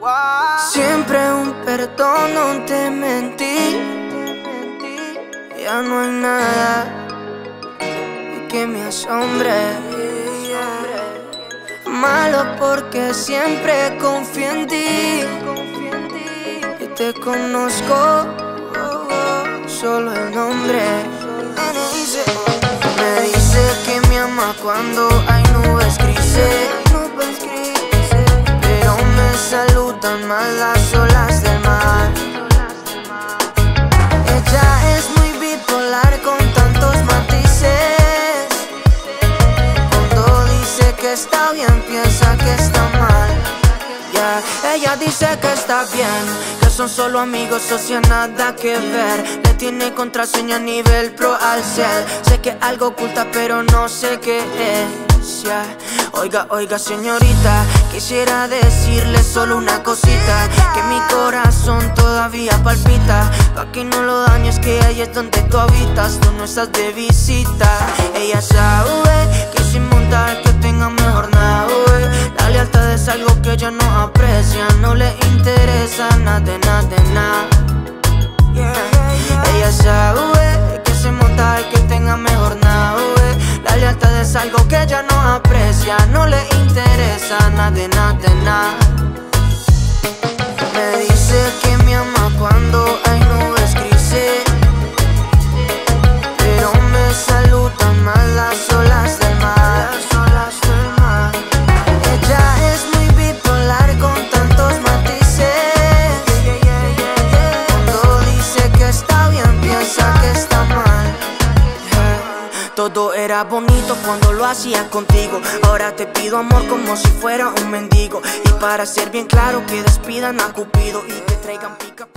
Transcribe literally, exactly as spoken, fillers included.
Siempre un perdón, no te mentí. Ya no hay nada que me asombre. Malo porque siempre confío en ti y te conozco solo el nombre. Me dice, me dice que me ama cuando hay nubes grises, pero me saludan más las olas del mar. Ella es muy bipolar con tantos matices. Cuando dice que está bien, piensa que está mal. Yeah. Ella dice que está bien, que son solo amigos, socia, nada que ver. Le tiene contraseña a nivel pro al cel. Sé que algo oculta pero no sé qué es, yeah. Oiga, oiga señorita, quisiera decirle solo una cosita, que mi corazón todavía palpita. Pa' que no lo dañes, que ahí es donde tú habitas, tú no estás de visita. Ella sabe que sin montar que tenga mejor nada, la lealtad es algo que ella no aprecia, no le interesa nada de nada de nada, yeah. Ella sabe que sin montar que tenga mejor nada, la lealtad es algo que ella no aprecia, no le interesa nada de nada de nada. Me dice que me ama cuando hay nubes grises, pero me saludan más las olas del mar. Ella es muy bipolar con tantos matices. Cuando dice que está bien, piensa que está mal. Todo era bonito cuando lo hacía contigo. Ahora te pido amor como si fuera un mendigo. Y para ser bien claro, que despidan a Cupido y que traigan pica.